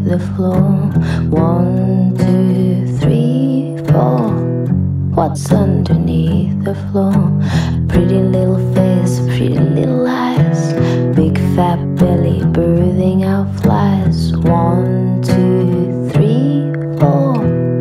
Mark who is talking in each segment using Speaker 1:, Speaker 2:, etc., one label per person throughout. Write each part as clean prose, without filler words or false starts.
Speaker 1: the floor. 1, 2, 3, 4. What's underneath the floor? A pretty little face, pretty little eyes, big fat belly birthing out flies. 1, 2, 3, 4.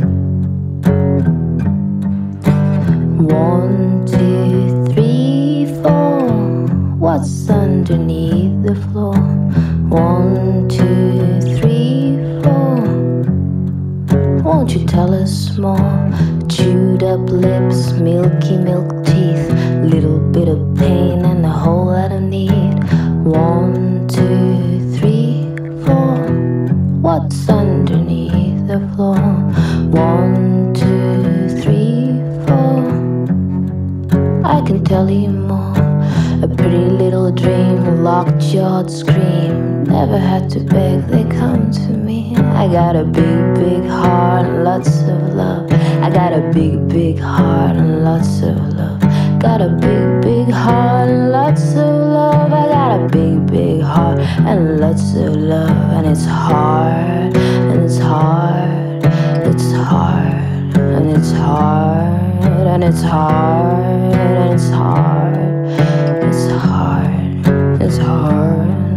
Speaker 1: 1, 2, 3, 4. What's underneath the floor? 1, 2, 3, 4. Won't you tell us more? Chewed up lips, milky milk teeth, little bit of pain and a whole lot of need. 1, 2, 3, 4. What's underneath the floor? 1, 2, 3, 4. I can tell you more. A pretty little dream, lockjawed scream. Never had to beg, they come to me. I got a big, big heart and lots of love. I got a big, big heart and lots of love. Got a big, big heart and lots of love. I got a big, big heart and lots of love. And it's hard, and it's hard, it's hard, and it's hard, and it's hard, and it's hard, it's hard, it's hard.